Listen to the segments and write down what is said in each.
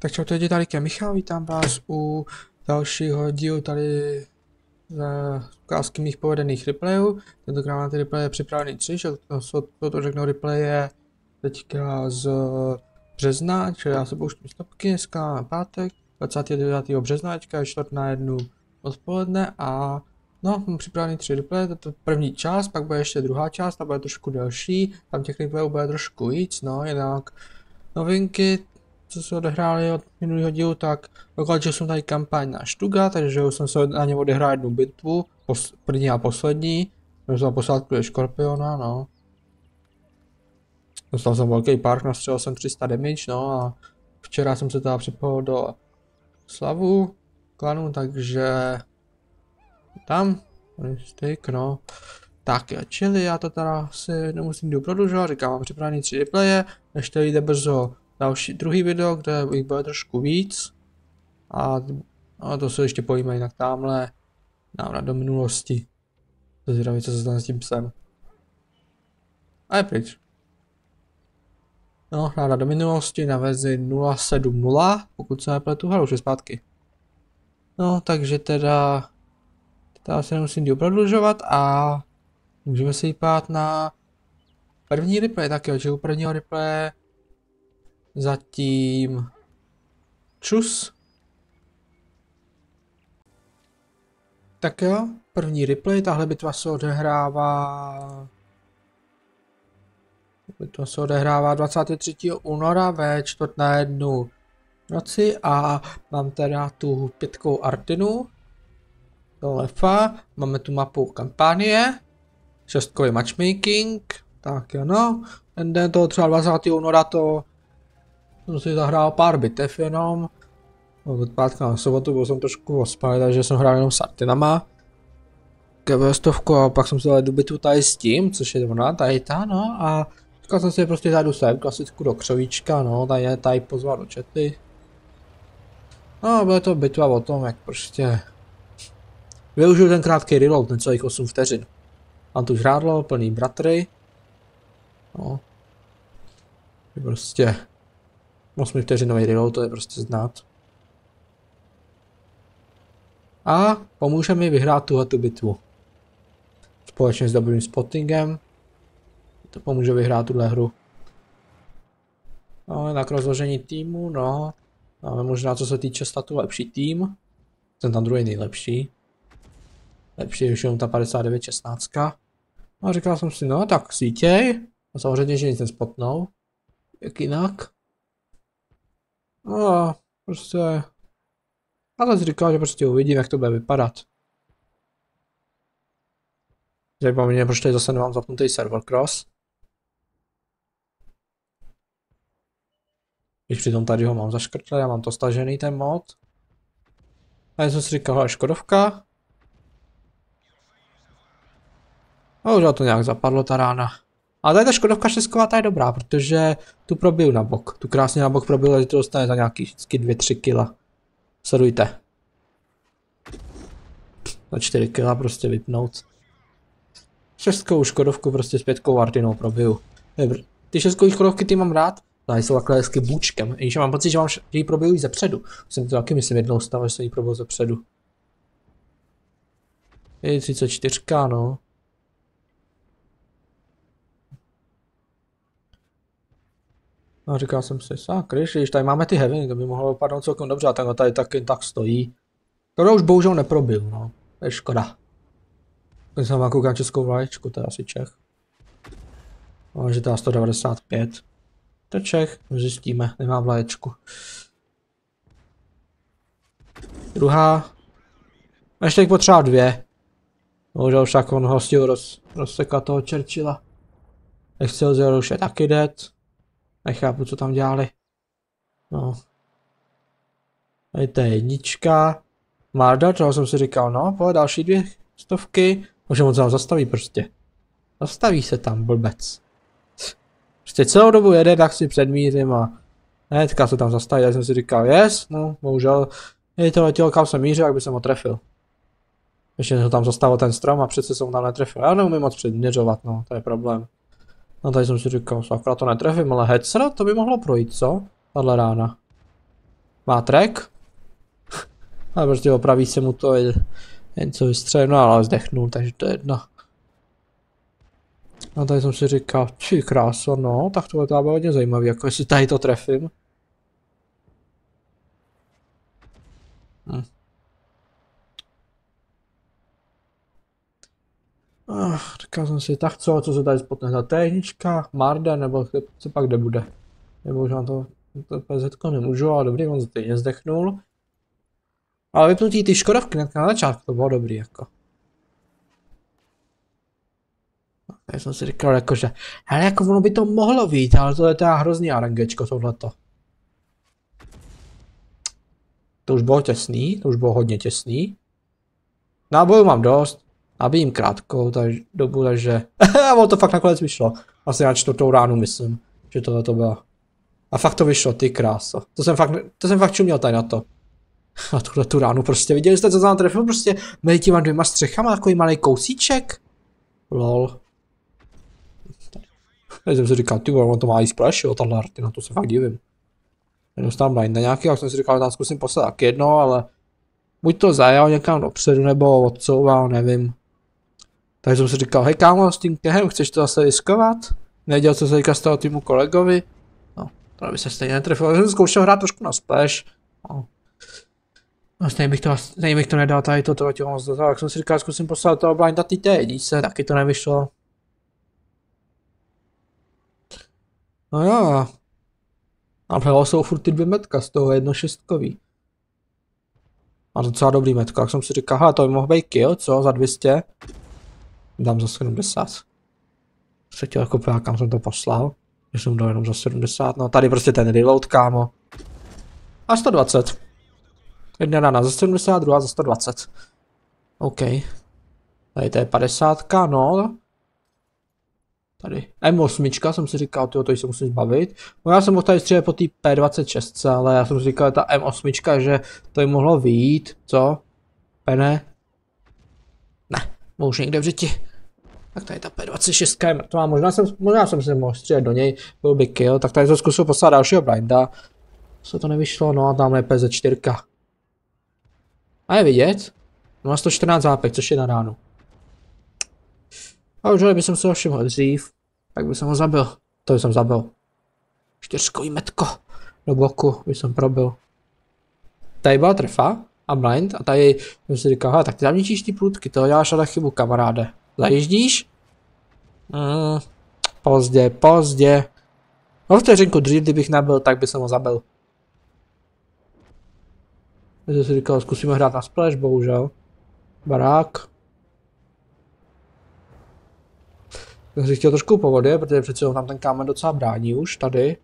Tak čau, tady je Michal, vítám vás u dalšího dílu tady z ukázky mých povedených replayů. Tentokrát mám ty replaye připravený 3, že to řeknu replaye teďka z března, čili já se pouštím stopky, dneska na pátek, 29. března, teďka je 12:45 odpoledne a no, mám připravený 3 replaye, to je první část, pak bude ještě druhá část, ta bude trošku delší, tam těch replayů bude trošku víc, no, jinak novinky, co se odehráli od minulého dílu, tak dokončil jsem tady kampaň na Štuga, takže už jsem se na něm odehrál jednu bitvu, první a poslední, jsem poslat kvůli Škorpiona, no. Dostal jsem velký park, nastřelil jsem 300 damage, no a včera jsem se teda připojil do Slavu klanu, takže tam, styk, no. Tak jo, čili já to teda si nemusím jdu prodlužovat, říkám, mám připravený 3 replaye, ještě vyjde brzo druhý video, kde jich bude trošku víc a to se ještě pojíme jinak tamhle návrat do minulosti. To zvědavý, co se stane s tím psem. A je pryč. No, návrat do minulosti na verzi 0.7.0, pokud se nepletu, hele, už je zpátky. No, takže teda se nemusím díl prodlužovat a můžeme se jít na první replay, tak jo, že u prvního replay zatím čus. Tak jo, první replay, tahle bitva se odehrává 23. února ve 12:45 noci a mám teda tu 5 Artinu, to lefa, máme tu mapu kampanie, 6 matchmaking, tak jo no, ten den toho třeba 20. února to jsem si zahrál pár bitev jenom, od pátka na sobotu byl jsem trošku ospalý, takže jsem hrál jenom s Artinama, KV100 a pak jsem si dal bitvu tady s tím, což je ona, tady ta no a říkal jsem si prostě zajdu sem, klasickou do křovíčka, no, tady pozval do chaty. No, byla to bitva o tom, jak prostě využil ten krátký reload, necelých 8 vteřin. Mám tu žrádlo, plný bratry. No. Prostě 8 vteřinový reload, to je prostě znát. A pomůže mi vyhrát tuhletu bitvu. Společně s dobrým spottingem. To pomůže vyhrát tuhle hru. No, jinak rozložení týmu, no. Máme možná, co se týče statu, lepší tým. Ten tam druhý nejlepší. Lepší je už jenom ta 59-16. No a říkal jsem si, no tak sítěj. A samozřejmě, že nic nespotnou. Jak jinak. No a prostě... Ale si říkal, že prostě uvidím, jak to bude vypadat. Zajímá mě, proč tady zase nemám zapnutý server cross. Když přitom tady ho mám zaškrtlé, já mám to stažený ten mod. A já jsem si říkal, hele, Škodovka. A už to nějak zapadlo ta rána. A tady ta Škodovka šestková, ta je dobrá, protože tu probiju na bok. Tu krásně na bok probiju, že to dostane za nějaký vždycky 2-3 kila. Sledujte. Za 4 kila prostě vypnout. Šestkovou Škodovku prostě s 5 Artinou probiju. Ty šestkový Škodovky ty mám rád. Tady jsou takhle hezky bůčkem, i když mám pocit, že ji probiju i zepředu. Jsem to taky myslím jednou stával, že jsem ji probil zepředu. Je 34, no. No říkal jsem si, sakryš, když tady máme ty heavy, to by mohlo vypadnout celkem dobře, a tenhle tady taky tak stojí. To už bohužel neprobil, no. To je škoda. Když jsem mám koukám českou vlaječku, to je asi Čech. No, že to je 195. To Čech, zjistíme, nemá vlaječku. Druhá. Ještě jich potřeba 2. Bohužel však on ho stihl rozsekat toho Churchilla. Excelsior už je taky dead. Nechápu, co tam dělali. No. Tady to je jednička. Marda, toho jsem si říkal, no, pojď další 200. Možná on se tam zastaví prostě. Zastaví se tam, blbec. Prostě celou dobu jede, tak si předmířím a hnedka se tam zastaví, tak jsem si říkal, yes, no, bohužel, to letělo, kam jsem mířil, jak by jsem ho trefil. Ještě se tam zastavil ten strom a přece jsem tam netrefil, já neumím moc předměřovat, no, to je problém. No tady jsem si říkal, sakra to netrefím, ale headset, to by mohlo projít, co? Tahle rána. Má track. A prostě opraví se mu to jen co vystřelil, no ale zdechnul, takže to je jedno. A tady jsem si říkal, či kráso, no, tak tohle to bylo hodně zajímavý, jako jestli tady to trefím. Říkal jsem si, tak co se tady spotne za téhnička, Marden, nebo co pak kde bude. Nebo už na to PZ nemůžu, ale dobrý, on stejně zdechnul. Ale vypnutí ty Škodovky na začátku, to bylo dobrý, jako. Já jsem si říkal, jakože, ale jako ono by to mohlo být, ale to je teda hrozný RNGčko, tohleto. To už bylo těsný, to už bylo hodně těsný. Nábojů mám dost, nabijím krátkou dobu, takže... A ono to fakt nakonec vyšlo. Asi na 4. ránu myslím, že tohle to bylo. A fakt to vyšlo, ty kráso. To jsem fakt čuměl tady na to. A tuhle tu ránu prostě, viděli jste, co jsem trefil, prostě mezi těma 2 střechama, takový malý kousíček. Lol. Teď jsem si říkal, ty on to má i splash, jo, tahle arty, na to se fakt divím. Jenom tam blind na nějaký, jak jsem si říkal, tam zkusím poslat tak jedno, ale buď to zajel někam dopředu, nebo odsouval, nevím. Takže jsem si říkal, hej kámo, s tím kehem, chceš to zase riskovat? Nedělal, co se říká z toho týmu kolegovi? No, to by se stejně netrefil, já jsem zkoušel hrát trošku na splash. No. No, stejně bych to nedal tady toto, moc do toho, jak jsem si říkal, zkusím poslat toho blinda ty jedničce, taky to nevyšlo. No jo. A přeho jsou furt ty 2 metka, z toho 1.6. A docela dobrý metko, jak jsem si říkal, hele, to by mohl být kill, co, za 200? Dám za 70. Se chtěl jako kam jsem to poslal, že jsem dal jenom za 70, no tady prostě ten reload, kámo. A 120. Jedna rána za 70, druhá za 120. OK. Tady to je 50, no. Tady M8 jsem si říkal, to se musím zbavit. No já jsem mohl tady střílet po té P26, ale já jsem si říkal, ta M8, že to by mohlo vyjít, co? Pene? Ne, už někde v řiti. Tak tady ta P26 je mrtvá, možná jsem si mohl střílet do něj, byl by kill, tak tady jsem zkusil poslat dalšího blinda. Co to nevyšlo, no a tamhle je PZ4. A je vidět? No a 114 zápek, což je na ránu. A už bych se ho všiml dřív, tak bych ho zabil. To jsem zabil. 4kový metko. Do boku bych jsem probil. Tady byla trefa a blind a tady jsem si říkal, hele, tak ty zavničíš ty průdky, toho děláš ale chybu, kamaráde. Zajíždíš? Pozdě. No vteřinku dřív, kdybych nebyl, tak bych ho zabil. Já jsem si říkal, zkusíme hrát na splash, bohužel. Barák. Já jsem chtěl trošku po vodě, protože přece tam ten kámen docela brání už, tady.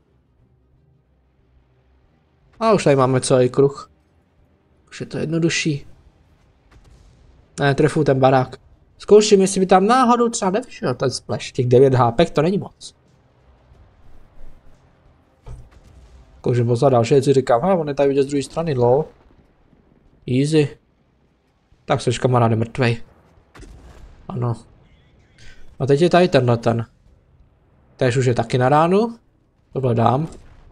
A už tady máme celý kruh. Už je to jednodušší. Ne, trefu ten barák. Zkouším, jestli by tam náhodou třeba nevyšel ten splash. Těch 9 HP, to není moc. Zkouším poslat další, si říkám, on je tady vidět z druhé strany, lol. Easy. Tak seš kamaráde mrtvej. Ano. A teď je tady tenhle ten. Tež už je taky na ránu. Tohle dám.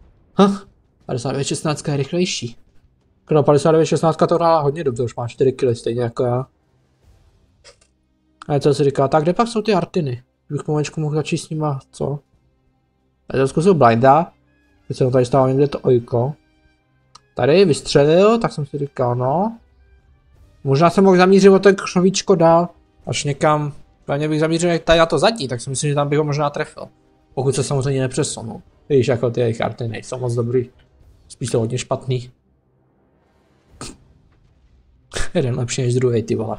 59.16 je rychlejší. No 59.16 to hrála hodně dobře, už má 4 kg stejně jako já. A co si říká, tak kde pak jsou ty artiny? Bych pomalečku mohl začít s nima, co? Já jsem zkusil blinda. Teď jsem tady stával někde to ojko. Tady vystřelil, tak jsem si říkal, no. Možná jsem mohl zamířit o ten křovíčko dál. Až někam. Pevně bych zamířil tady na to zadní, tak si myslím, že tam bych ho možná trefil. Pokud se samozřejmě nepřesunul. Víš, jako ty jejich arty nejsou moc dobrý. Spíš to hodně špatný. Jeden lepší než druhý, ty vole.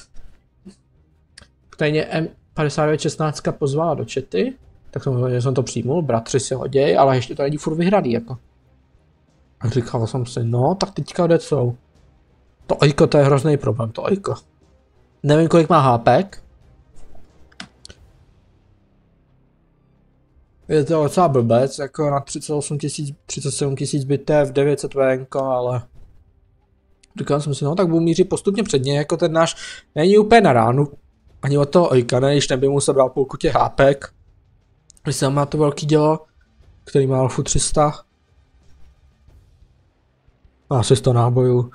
Tajně M5916 pozvala do chaty. Tak jsem to přijmul, bratři si hoděj, ale ještě to není furt vyhraný, jako. A říkal jsem si, no, tak teďka kde jsou. To ojko, to je hrozný problém, to ojko. Nevím, kolik má HPek. Je to docela blbec, jako na 38 000, 37 000 bitev, 900 VNK, ale... Říkal jsem si, no tak budu mířit postupně předně, jako ten náš není úplně na ránu. Ani od toho ojka, ne, když neby mu sebral půlku těch HPek. Když jsem má to velký dělo, který má alfu 300. Asi 100 nábojů.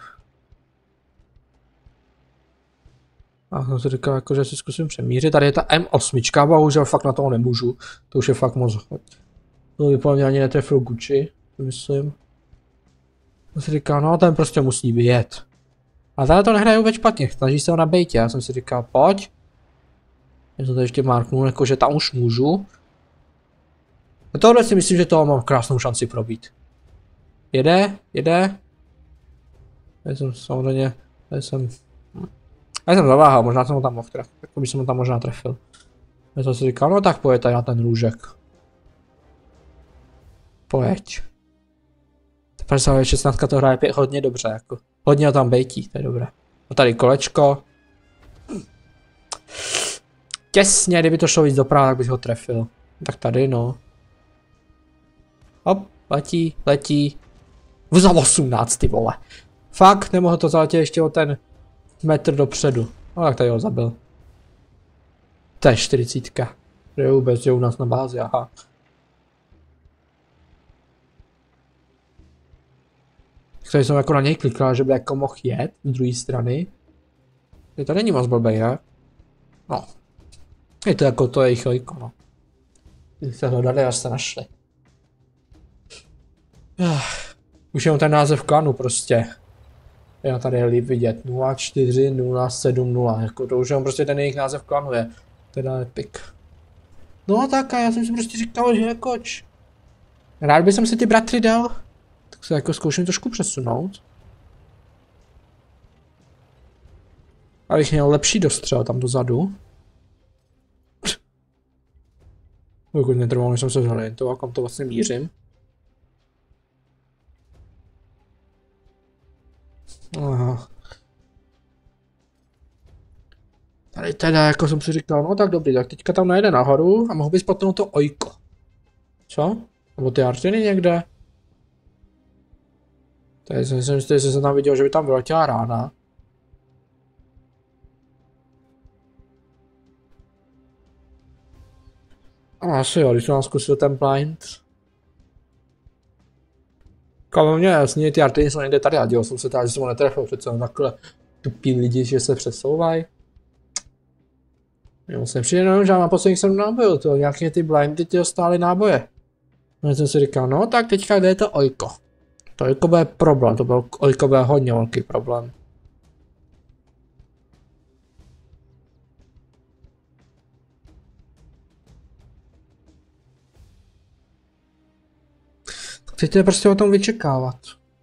A jsem si říkal, jako, že si zkusím přemířit. Tady je ta M8, bohužel fakt na toho nemůžu. To už je fakt moc. To by podle mě ani netrefil Gucci, myslím. Jsem si říkal, no ten prostě musí vyjet. A tady to nehraje vůbec špatně, snaží se ho na bejtě. Já jsem si říkal, pojď. Já jsem to ještě marknul, jako že tam už můžu. A tohle si myslím, že toho mám krásnou šanci probít. Jede. Já jsem samozřejmě, já jsem zaváhal, možná jsem ho tam mohl trefit, jako by jsem ho tam možná trefil. Já jsem si říkal, no tak pojď tady na ten růžek. Pojď. 16 to hraje hodně dobře, jako. Hodně ho tam bejtí, to je dobré. A tady kolečko. Těsně, kdyby to šlo víc doprava, tak bych ho trefil. Tak tady, no. Hop, letí. Za 18, ty vole. Fakt, nemohl to zaletět ještě o ten metr dopředu. No tak tady ho zabil. To je 40. Je vůbec, je u nás na bázi, aha. Tady jsem jako na něj klikal, že by jako mohl jet z druhé strany. To není moc blbej, ne? No. Je to jako to jejich lejko, no. Když se hledali, až se našli. Už jenom ten název klanu prostě. Já tady je líp vidět. 04070, jako to už jenom prostě ten jejich název klanu je. Teda epic. No tak a já jsem si prostě říkal, že jakoč. Rád bych si ty bratry dal. Tak se jako zkouším trošku přesunout. Abych měl lepší dostřel tam dozadu. Dokud netrvalo, než jsem se zorientoval, kam to vlastně mířím. Aha. Tady teda, jako jsem si říkal, no tak dobrý, tak teďka tam najde nahoru a mohl bys potom to ojko. Co? Nebo ty artiny někde? Tady jsem myslím, že jsem tam viděl, že by tam vyletěla rána. Asi jo, když jsem zkusil ten blind. Kolem mě jasně, ty artiny jsou někde tady a dělal jsem se tak, že jsem ho netrefil, přece takhle tupí lidi, že se přesouvají. Já jsem přijde jenom, že mám posledních 7 nábojů, to nějaké ty blindy ty stály náboje. No jsem si říkal, no tak teďka kde je to ojko. To ojko bude problém, to byl ojko bude hodně velký problém. Chcete prostě o tom vyčekávat.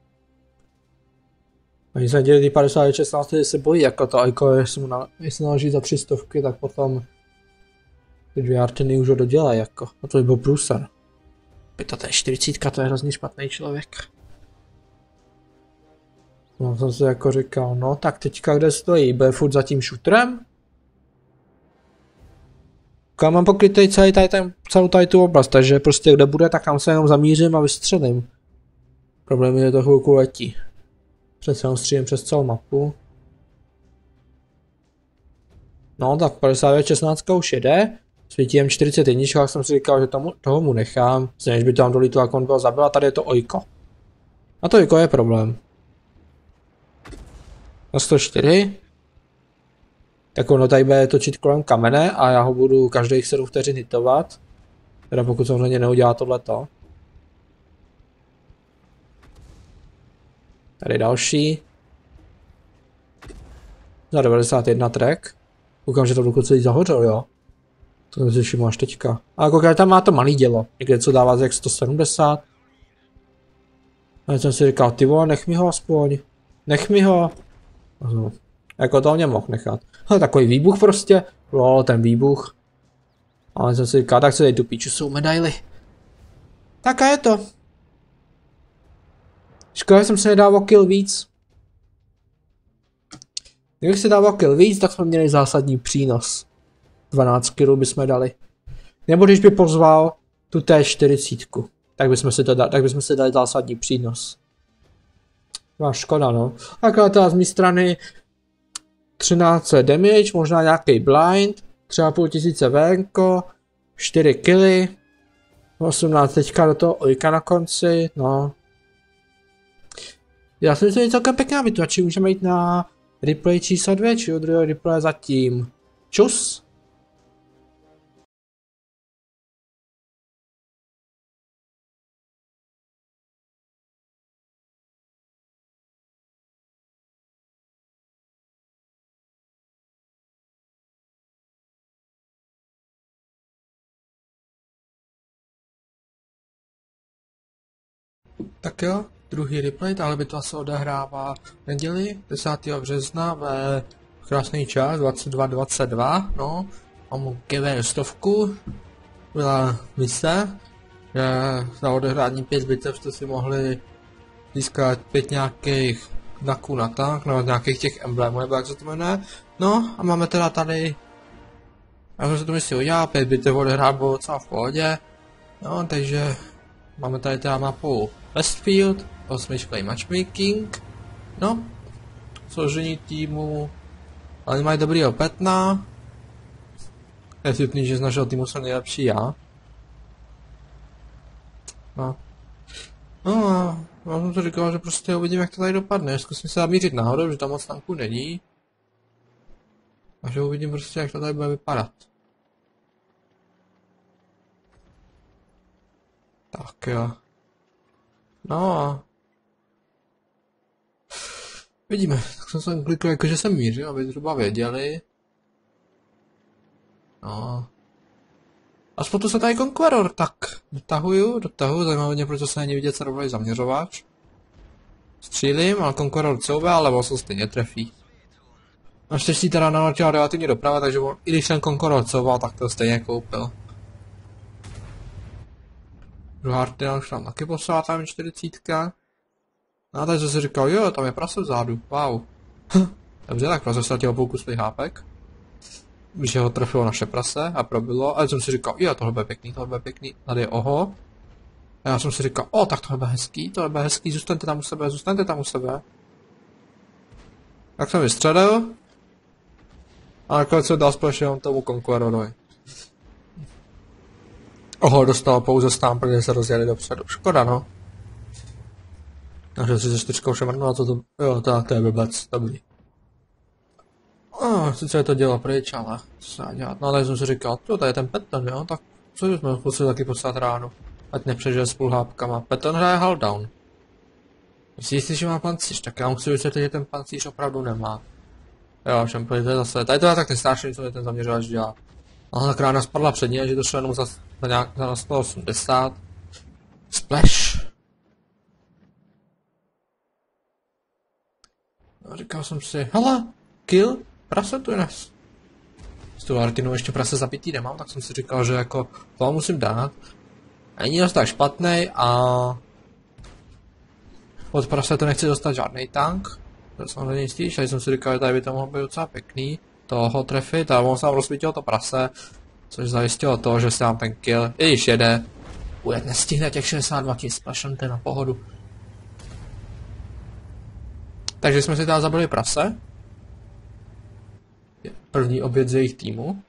Oni se dělí 50-16, se bojí, jako to ojko, jestli naloží za 300, tak potom ty 2 artiny už ho dodělají, jako. A to by byl průser. To je 40, to je hrozně špatný člověk. No jsem si jako říkal, no tak teďka kde stojí, bude furt za tím šutrem? Já mám pokrytej celou tady tu oblast, takže prostě kde bude, tak tam se jenom zamířím a vystřelím. Problém je, že to chvilku letí. Přece jenom střílím přes celou mapu. No tak 59-16 už jede. Svítí M41, jak jsem si říkal, že toho mu nechám. Než by to tam dolítlo, jak on byl zabil, a tady je to ojko. A to ojko je problém. Na 104. Tak ono tady bude točit kolem kamene a já ho budu každých 7 vteřin hitovat. Teda pokud samozřejmě neudělá tohleto. Tady další. Za 91 track. Koukám, že to dokud celý zahořel, jo. To jsem si všiml až teďka. Ale koukám, tam má to malý dělo. Někde co dává jak 170. A jsem si říkal, ty vole, nech mi ho aspoň. Nech mi ho. Jako to mě mohl nechat. Ale takový výbuch prostě. Lol, ten výbuch. Ale jsem si říkal, tak se dej tu píču, jsou medaily. Tak a je to. Škoda, jsem se nedával kill víc. Kdybych si dával kill víc, tak jsme měli zásadní přínos. 12 killů bychom dali. Nebo když by pozval tu T40, tak bychom si dali zásadní přínos. Má škoda, no. Takhle teda z mé strany 13 damage, možná nějaký blind, třeba 500 venko, 4 killy, 18 teďka do toho ojka na konci, no. Já si myslím, že celkem pěkná bitva, či můžeme jít na replay číslo 2, či u druhého replay zatím. Čus! Tak jo, druhý replay, tahle bitva se odehrává v neděli 10. března ve krásný čas 22:22, no, mám GV 100, byla mise, že za odehrání 5 bitev jste si mohli získat 5 nějakých znaků na tank, nebo nějakých těch emblémů, nebo jak se to jmenuje, no a máme teda tady, já jsem se to myslel udělal, 5 bitev odehrát bylo docela v pohodě, no, takže máme tady teda mapu Westfield, 8. matchmaking, no, složení týmu, ale mají dobrýho Petna, je vtipný, že z našeho týmu jsem nejlepší já. No a já jsem to říkal, že prostě uvidím, jak to tady dopadne, zkusím se zamířit nahoru, že tam moc tanků není. A že uvidím prostě, jak to tady bude vypadat. Tak jo. No a vidíme, tak jsem se klikl jako, že jsem mířil, aby zhruba věděli. No. A spolu se tady Conqueror, tak dotahuju, zajímavé, proč se není vidět serverový zaměřovač. Střílím, ale Conqueror couve, ale on se stejně trefí. Naštěstí teda naložila relativně doprava, takže on, i když ten Conqueror couval, tak to stejně koupil. Druhá artina už tam taky poslala, tam 40. No a teď jsem si říkal, jo, tam je prase vzadu, wow. Dobře, tak prase ztratil půlku svých hápek. Že ho trefilo naše prase a probilo, ale jsem si říkal, jo, tohle bude pěkný, tady je oho. A já jsem si říkal, tak tohle bude hezký, zůstaňte tam u sebe. Tak jsem vystřelil. A nakonec jsem dal společně tomu Conquerorovi. Oho, dostal pouze stám, protože se rozjeli dopředu. Škoda, no. Takže si se 4 šemrnu a to, jo, to je blbec, dobrý. Sice je to dělo pryč, ale co se dá dělat. No ale jsem si říkal, tady je ten Patton, jo, tak co jsme museli taky poslat ráno. Ať nepřežije s půl hápkama. Patton hraje Helldown. Jsi jistý, že má pancíř, tak já musím vysvětlit, že ten pancíř opravdu nemá. Jo, všem to je zase, tady to je tak nestášený, co je ten zaměřovač dělá. Ale tak rána spadla předně, že to šlo jenom za nějak za 180. Splash. No, říkal jsem si, hele, kill, prase tu dnes. S tou Artinou ještě prase zabitý nemám, tak jsem si říkal, že jako to musím dát. Není dost tak špatnej a od prase to nechci dostat žádný tank. To samozřejmě jistý, že jsem si říkal, že tady by to mohlo být docela pěkný. Toho trefit a on se nám rozsvítil to prase, což zajistilo to, že se nám ten kill, i když jede, bude nestihne těch 62 000 splashem, to je na pohodu. Takže jsme si tady zabili prase. První oběd z jejich týmu.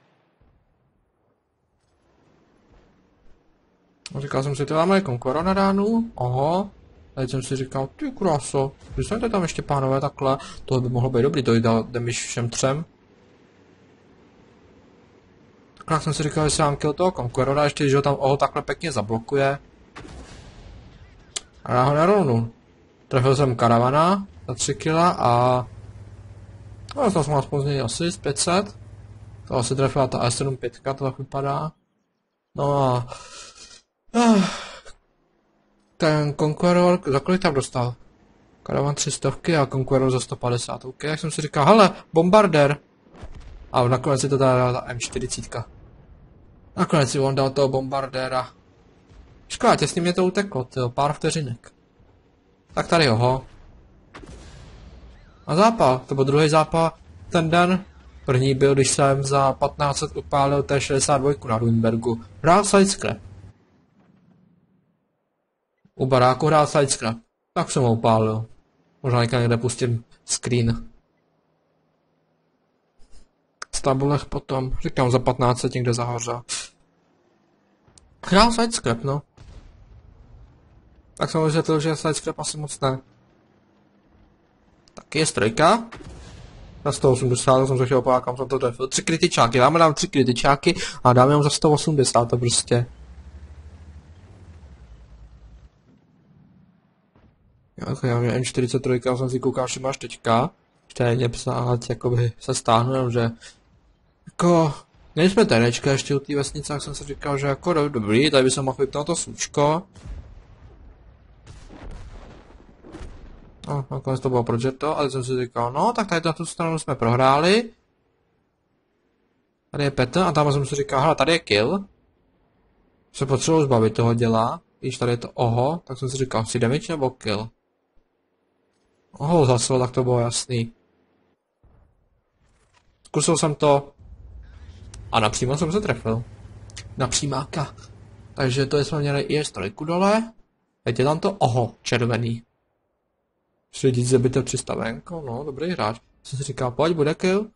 Říkal jsem si, to máme Conqueror na ránu. Oho. Teď jsem si říkal, ty kráso, zůstaňte tam ještě pánové takhle. Tohle by mohlo být dobrý, to dal damage všem třem. Tak jsem si říkal, že se vám kill toho Conquerora, ještě že ho tam oho takhle pěkně zablokuje. A já ho nerovnu. Trefil jsem karavana za 3 kila a no, to jsem aspoň z něj asist 500. To asi trefila ta S75, to tak vypadá. No a ten Conqueror, za kolik tam dostal? Karavan 300 a Conqueror za 150, ok, jak jsem si říkal, hele, bombardér. A nakonec si to dala ta M40. Nakonec si on dal toho bombardéra. Škoda, těsně mě to uteklo, tyjo, pár vteřinek. Tak tady oho. A zápal, to byl druhý zápal ten den. První byl, když jsem za 1500 upálil T62 na Ruinbergu. Hrál sidescrap. U baráku hrál sidescrap. Tak jsem ho upálil. Možná někde pustím screen. Z tabulech potom. Říkám, za 1500 někde zahořel. Hrál sidescrap, no. Tak jsem vysvětlil, že sidescrap asi moc ne. Taky je strojka. Na 180, jsem se chtěl opákat, kam jsem to trefil. 3 kritičáky, dám 3 kritičáky a dáme jenom za 180, to prostě. Já mě M43, jsem si koukal, že máš teďka. Ještě psát, jakoby se stáhnu, že jako, nejsme terečka ještě u té vesnice, jak jsem si říkal, že jako dobrý, tady by se mohl vypnout to slučko. No, nakonec to bylo projetto, ale jsem si říkal, no, tak tady na tu stranu jsme prohráli. Tady je Petr a tam jsem si říkal, hele, tady je kill. Se potřebuji zbavit toho děla, když tady je to oho, tak jsem si říkal, si damage nebo kill. Oho, zase, tak to bylo jasný. Zkusil jsem to a napřímo jsem se trefil. Na přímáka. Takže to jsme měli i strojku dole. Teď je tam to oho, červený. Šli zabité přistavenko, no, dobrý hráč. Jsem si říkal, pojď, bude kill.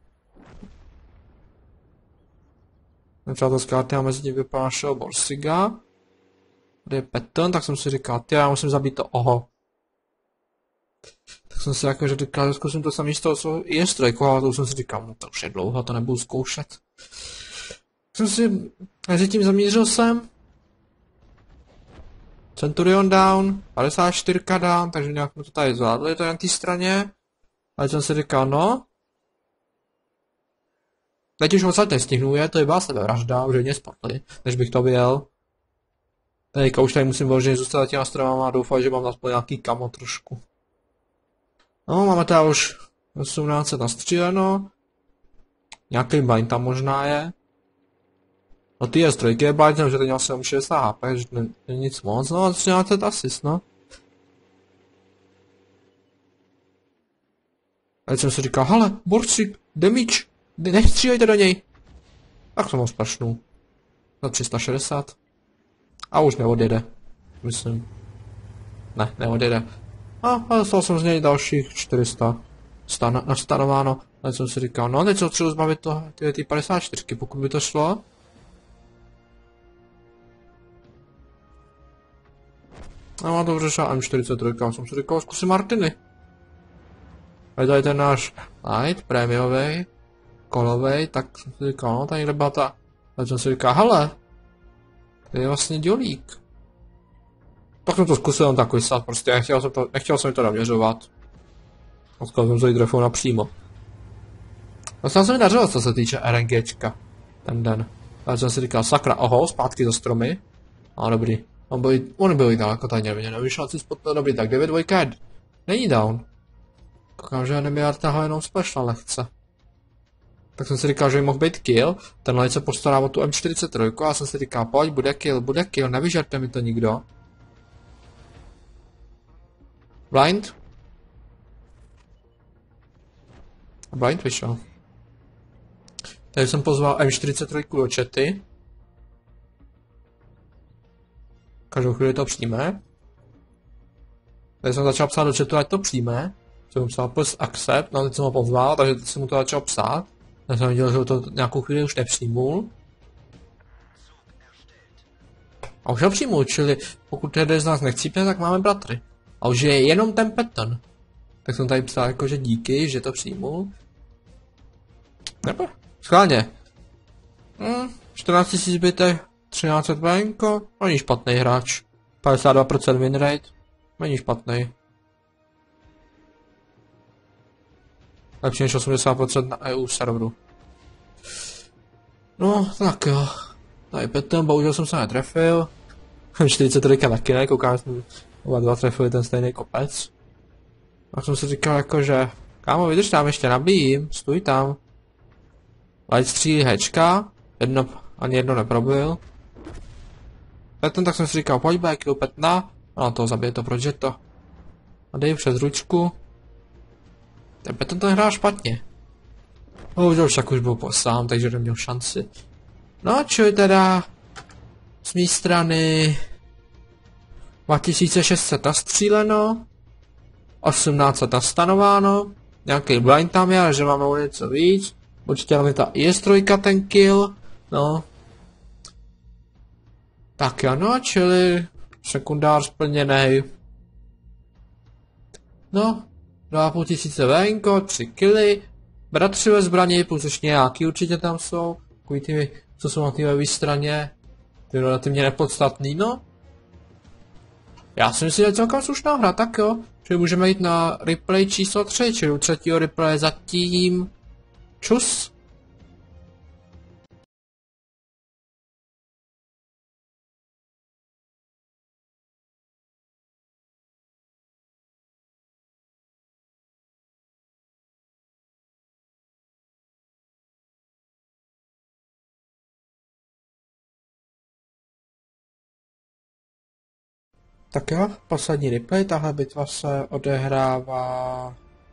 Nepřátelská karty a mezi tím vypadá našeho Borsiga. Tady je Patton, tak jsem si říkal, ty, já musím zabít to oho. Tak jsem si jakože říkal, že zkusím to samý z toho, co je strojku, ale to jsem si říkal, no to už je dlouho, to nebudu zkoušet. Jsem si, mezi tím zamířil jsem. Centurion down, 54 down, takže nějak jsme to tady zvládli, to je na té straně. Ale jsem si říkal, no. Teď už odsaď nestihnu, to je byla sebevražda, už hodně spadli, než bych to vyjel. Teďka už tady musím vyloženě zůstat těma stravama a doufat, že mám aspoň nějaký kamo trošku. No, máme tady už 18 nastříleno. Nějaký blind tam možná je. No ty je strojky je blind, že teď měl 760 HP, že není nic moc, no a 13 asist, no. A jsem si říkal, hele, Borsig, damage, nestřílejte do něj. Tak jsem ho splašnul. Na 360. A už neodjede, myslím. Ne, neodjede. A dostal jsem z něj dalších 400 nastanováno. Ale jsem si říkal, no teď se třeba zbavit ty 54, pokud by to šlo. No a dobře šel M43, jsem si říkal, zkusím Martiny. A tady ten náš light, prémiovej, kolovej, tak jsem si říkal, no tady někde byla ta. A jsem si říkal, hele, to je vlastně dělík. Tak jsem to zkusil jen takový sad, prostě nechtěl jsem to naměřovat. Odkal jsem se jí trefil napřímo. Dostal jsem mi dařilo, co se týče RNGčka. Ten den. Takže jsem si říkal, sakra, oho, zpátky za stromy. A dobrý. On byl i daleko, tady neviděl, nevyšel si spod dobrý, tak 9-2 není down. Koukám, že Nemiar tahal jenom special lehce. Tak jsem si říkal, že by mohl být kill, tenhle se postará o tu M43 a jsem si říkal, pojď, bude kill, nevyžerte mi to nikdo. Blind? Blind vyšel. Tady jsem pozval M43 do chaty. Každou chvíli to přijme. Tady jsem začal psát do chatu, ať to přijme. Jsem psal plus accept, no teď jsem ho pozval, takže teď jsem mu to začal psát. Já jsem viděl, že to nějakou chvíli už nepřijmul. A už ho přijmul, čili pokud tedy z nás nechcípne, tak máme bratry. A už je jenom ten Patton. Tak jsem tady psal jakože díky, že to přijmul. Nebo? Schválně. 14 000 zbytek, 13 venko, není špatný hráč. 52% win rate, není špatný. Lepší než 80% na EU serveru. No, tak jo. Tady Patton, bohužel jsem se netrefil. 43 taky ne, koukám, jsme oba dva trefili ten stejný kopec. Tak jsem si říkal jako, že kámo, vydrž tam, ještě nabíjím, stůj tam. Light střílí hečka, ani jedno neprobil. Patton, tak jsem si říkal, pojď kill Pattona, a na to zabije to projetto. A dej přes ručku. Ten Patton to nehrál špatně. Bohužel však už byl sám, takže neměl šanci. No, čili teda z mé strany 2600 nastříleno, 1800 nastanováno, nějaký blind tam je, že máme o něco víc, určitě nám je ta IS-3 ten kill, no. Tak jo, no, čili sekundář splněnej. No, 2,5 tisíce venko, 3 kily, bratři ve zbraně, plus ještě nějaký určitě tam jsou, takový ty, co jsou na té levé straně, ty relativně nepodstatný, no. Já si myslím, že celkem slušná hra, tak jo, že můžeme jít na replay číslo 3, čili u třetího replay zatím čus. Tak jo, poslední replay, tahle bitva se odehrává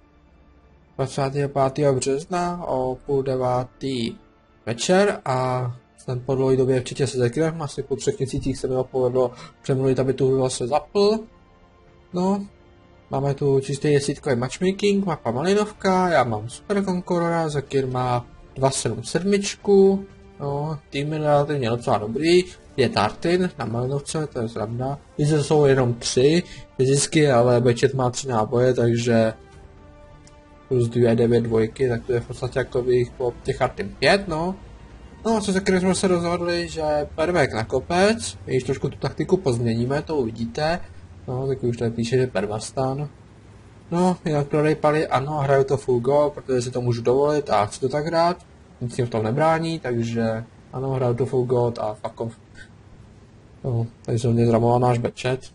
25. března o 8:30 večer a jsem po dlouhé době určitě se zekrem, asi po 3 měsících se mi povedlo přemluvit, aby tu hru se zapl. No, máme tu čistý desítkový matchmaking, mapa Malinovka, já mám Super Conquerora, Zakir má 277, no, tým je relativně docela dobrý, je Tartin na Malinovce, to je sranda. Více jsou jenom 3 fyzicky, ale Bečet má 3 náboje, takže plus 2, 9 dvojky, tak to je v podstatě jako bych po těch Tartin 5, no. No a co se jsme se rozhodli, že pervek na kopec, když trošku tu taktiku pozměníme, to uvidíte. No, tak už tady píše, že permastan. No, jinak prodejpali, ano, hraju to full go, protože si to můžu dovolit a chci to tak hrát. Nic mi v tom nebrání, takže ano, hraju to full god a fuck off. No, tady se mě zramoval náš bečet.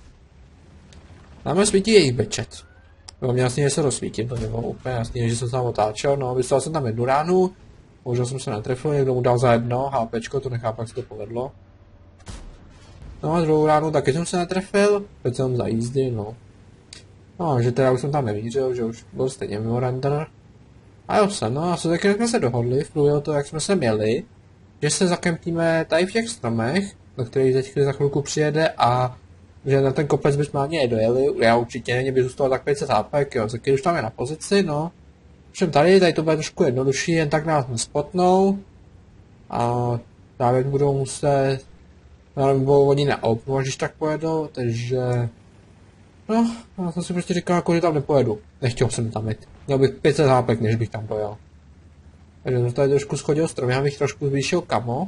Máme svítí jejich bečet. Bylo mě jasný, že se rozsvítím, to nebylo úplně jasný, že jsem se tam otáčel, no, vyslal jsem tam jednu ránu, bohužel jsem se netrefil, někdo mu dal za jedno, HPčko, to nechápu, jak se to povedlo. No a druhou ránu taky jsem se netrefil, teď jsem za jízdy, no. No, že teda už jsem tam nevířil, že už byl stejně mimo render. A jo se, no a co taky jsme se dohodli v průběhu toho, jak jsme se měli, že se zakempíme tady v těch stromech, do kterých teď za chvilku přijede a že na ten kopec bychom ani dojeli, já určitě ne, mě by zůstalo tak 500 HP, jo, Zakir už tam je na pozici, no. Všem tady to bude trošku jednodušší, jen tak nás nespotnou a zároveň budou muset, nebo oni na opnu, když tak pojedou, takže no, já jsem si prostě říkal, jako, že tam nepojedu. Nechtěl jsem tam jít. Měl bych 500 hápek, než bych tam dojel. Takže jsem tady trošku schodil strom, já bych trošku zvýšil kamo.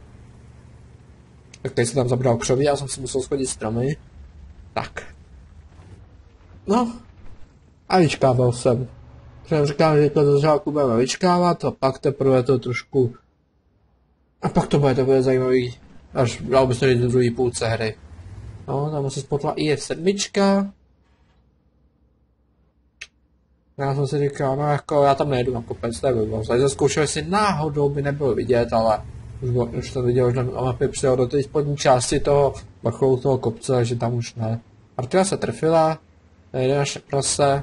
Tak tady se tam zabral křoví, já jsem si musel schodit stromy. Tak. No. A vyčkával jsem. Jsem říkal, že to začátku budeme vyčkávat a pak teprve to trošku... A pak to bude zajímavý. Až dal bych to říct do druhé půlce hry. No, tam se spotla IF7. Já jsem si říkal, no jako já tam nejedu na kopec, to je blbost. Takže zkoušel, jestli náhodou by nebylo vidět, ale už jsem viděl, že na mapě přijel do té spodní části toho vrcholu toho kopce, že tam už ne. Martina se trefila, nejde naše prase.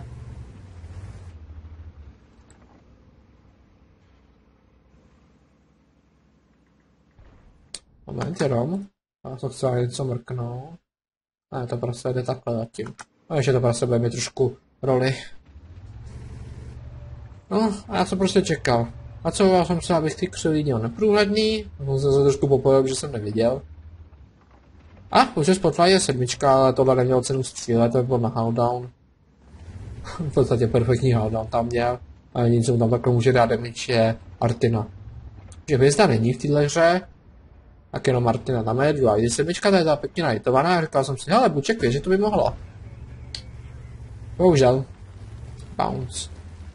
Moment, jenom. Já to chci něco mrknout. Ne, to prase jde takhle zatím. A ještě to prase bude mít trošku roli. No, a já jsem prostě čekal. A co, já jsem se, abych ty křoví dělal neprůhledný, jsem se trošku popojil, že jsem neviděl. A, už je spotlight je 7, ale tohle nemělo cenu střílet, to bylo na howdown. V podstatě perfektní howdown tam měl, a nic, co tam takhle může dát damage, je Artina. Že hvězda není v téhle hře, tak jenom Artina tam je, druhá 7, to je ta pěkně najitovaná, a říkal jsem si, hele, buček, že to by mohlo. Bohužel. Bounce.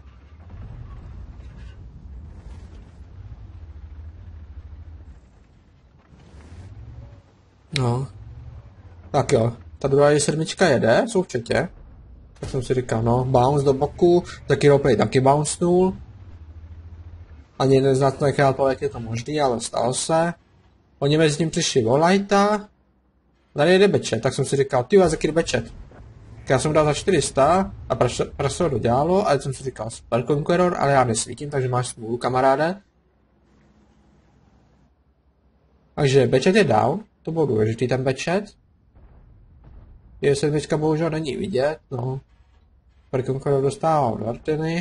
No. Tak jo, ta druhá 7 jede, součetě. Tak jsem si říkal, no, bounce do boku, taky roleplay taky bouncenul. Ani jeden z nás nechápal, jak je to možný, ale stalo se. Oni mezi ním přišli o lighta. Tady jede bečet, tak jsem si říkal, ty jaký bečet. Tak já jsem dal za 400 a prasilo dodělalo, ale jsem si říkal, Super Conqueror, ale já nesvítím, takže máš smůlu, kamaráde. Takže bečet je down, to bylo důležitý ten bečet. Je 7 bohužel není vidět, no. Super Conqueror dostává od Artiny.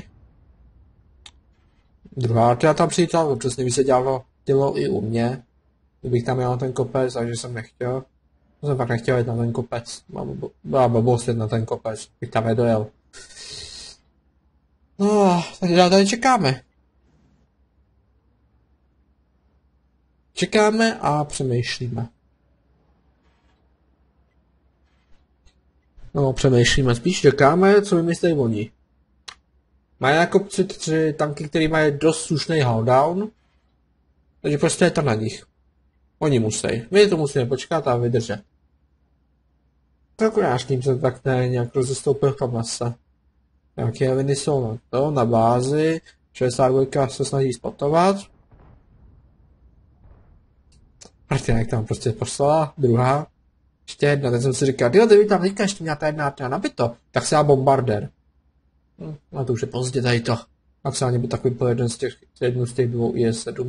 Druhá Artina tam přijítala, přesně by se dělalo i u mě. Kdybych tam jel na ten kopec, takže jsem nechtěl. To jsem pak nechtěl jít na ten kopec. Byla blbost jít na ten kopec, bych tam nedojel. Takže tady čekáme. Čekáme a přemýšlíme. No, přemýšlíme, spíš čekáme, co vymyslejí oni. Mají jako 3 tanky, které mají dost slušný howdown, takže prostě je to na nich. Oni musí. My to musíme počkat a vydržet. Tak já s ním se tak nějak rozestoupil kamasa. Nějaké viny jsou na to, na bázi. 62 se snaží spotovat. Martina tam prostě poslala, druhá. Ještě jedna, teď jsem si říkal, jo, kdyby tam teďka ještě měla ta jedna artina nabito, tak se dá bombardér. A to už je pozdě tady to. Maximálně by takový byl jednu z těch 2 IS-7.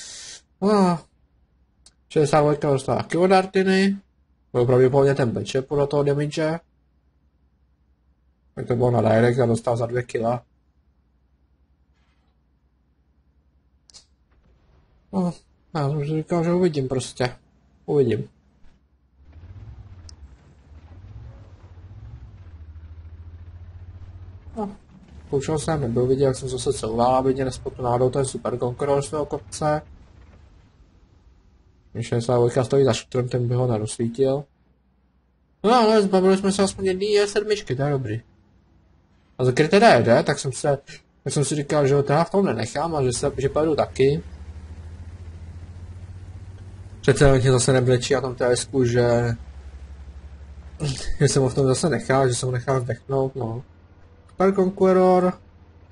62 dostala taky od artiny. Byl pravděpodobně ten beče podle toho damage. Tak to bylo na direct a dostal za 2 kila. Já jsem si říkal, že uvidím prostě. Uvidím. Poučil jsem, nebyl vidět, jak jsem zase couval, aby mě nespotl náhodou ten super konkuror z toho kopce. Když 62 stojí za šutrem, ten by ho nerozsvítil. No ale zbavili jsme se aspoň jedný Je7, to je dobrý. A za když teda jede, tak jsem si říkal, že ho teda v tom nenechám a že pojedu taky. Přece mě zase neblečí a tom TSku, že jsem ho v tom zase nechal, že jsem ho nechal vdechnout, no. Super Conqueror.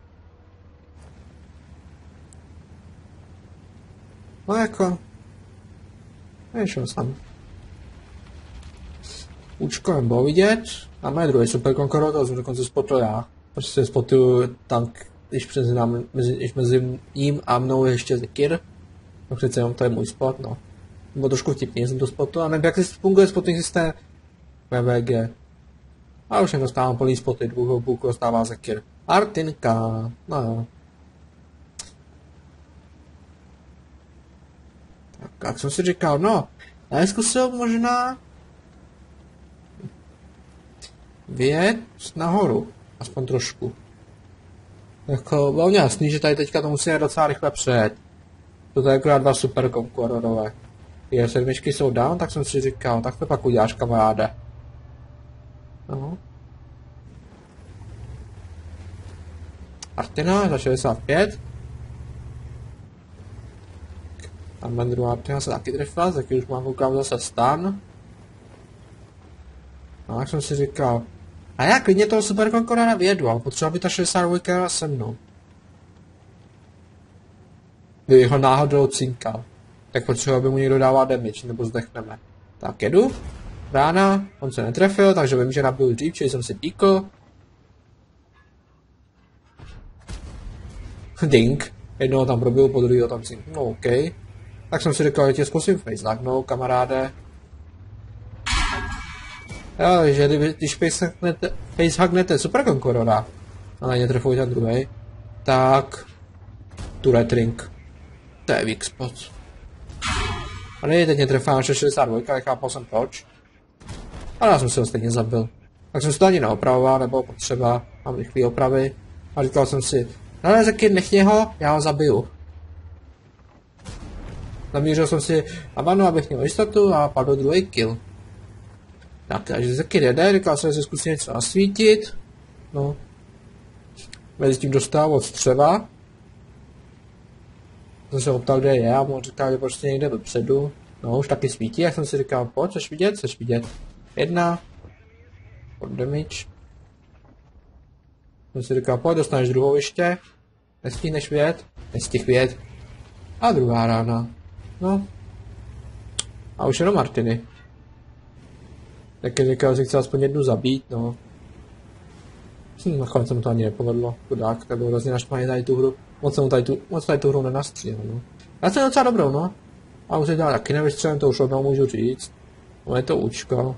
No jako. Nešel jsem. Účko nebylo vidět. A mé druhý Super Conqueror, to jsem dokonce spotl já. Prostě spotuju tank, když mezi ním a mnou je ještě Zekir. No přece jenom to je můj spot, no. Bylo trošku vtipný, jsem to spotl, a nevím, jak funguje spotting systém VVG. A už nedostávám plný spoty, 2,5 dostává Zekir. Artinka, no jo. Tak, jak jsem si říkal, no, já zkusil možná vyjet nahoru, aspoň trošku. Jako, bylo mě jasný, že tady teďka to musíme docela rychle přejet. To je akorát 2 super konkurorové. Je7 jsou down, tak jsem si říkal, tak to pak uděláš, kamaráde. No. Artina za 65. Tam druhá Artina se taky trefila, taky už mám koukám zase stan. No, tak jsem si říkal, a já klidně toho super konkurora vyjedu, ale potřeba by ta 62 se mnou. Kdyby ho náhodou cinkal, tak potřeba by mu někdo dával damage, nebo zdechneme. Tak jedu. Rána, on se netrefil, takže vím, že nabil dřív, čili jsem si píkl. Ding. Jednoho tam probil, po druhého tam cinkl. No OK. Tak jsem si říkal, že tě zkusím facehacknout, kamaráde. Jo, že když facehacknete super konkurora a na ně trefuji ten druhý, tak turret ring. To je weak spot. A ne, teď mě trefá 62, nechápal jsem proč. Ale já jsem si ho stejně zabil. Tak jsem si to ani neopravoval, nebo potřeba, mám rychlý opravy. A říkal jsem si, ale Zekir, nechně ho, já ho zabiju. Zamířil jsem si na vanu, abych měl jistotu a padl druhý kill. Tak, takže Zekir jede, říkal jsem, že si zkusím něco nasvítit. No. Mezi tím dostal od střeva. Jsem se optal, kde je, a mu říkal, že prostě někde vepředu. No, už taky svítí, jak jsem si říkal, pojď, chceš vidět. 1. Pod damage. Jsem si říkal, pojď, dostaneš druhou ještě. Nestihneš vědět, vědět. A druhá rána. No. A už jenom Martiny. Taky říkal, že chce aspoň jednu zabít, no. Nakonec se mu to ani nepovedlo, chudák, tak byl hrozně naštvaný tady tu hru. Moc tady tu hru nenastřílel, no. Já jsem docela dobrou, no. A už se dělal taky nevystřelem, to už rovnou můžu říct. No je to účko.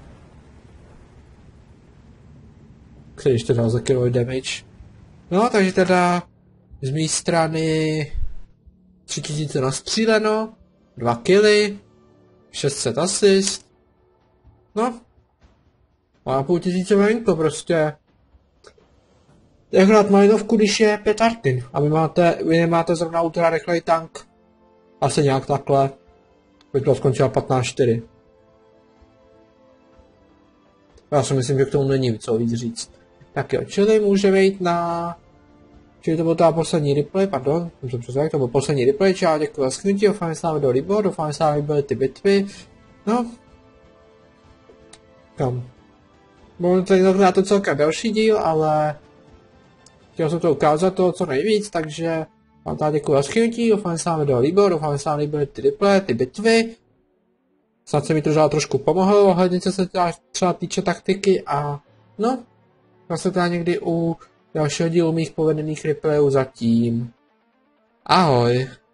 Který ještě dal za killový damage. No, takže teda z mé strany 3000 nastříleno, 2 killy, 600 asist. No. A 500 venko prostě. Jak hrát malinovku, když je 5 Artin a vy nemáte zrovna ultra rychlej tank. Asi nějak takhle. By to skončilo 15-4. Já si myslím, že k tomu není co víc říct. Tak jo, čili můžeme jít na... Čili to byl ta poslední replay, pardon, to byl poslední replay, čau, děkuji za sknutí, doufám, že se nám video líbilo, doufám, že se nám líbily ty bitvy. No. Kam. Bylo tady na to celkem další díl, ale... Chtěl jsem to ukázat to co nejvíc, takže... Vám tady děkuji za sknutí, doufám, že se nám video líbilo, doufám, že se nám líbily ty replay, ty bitvy. Snad se mi to trošku pomohlo, ohledně co se třeba týče taktiky a... No. Zase teda někdy u dalšího dílu mých povedených replayů zatím. Ahoj.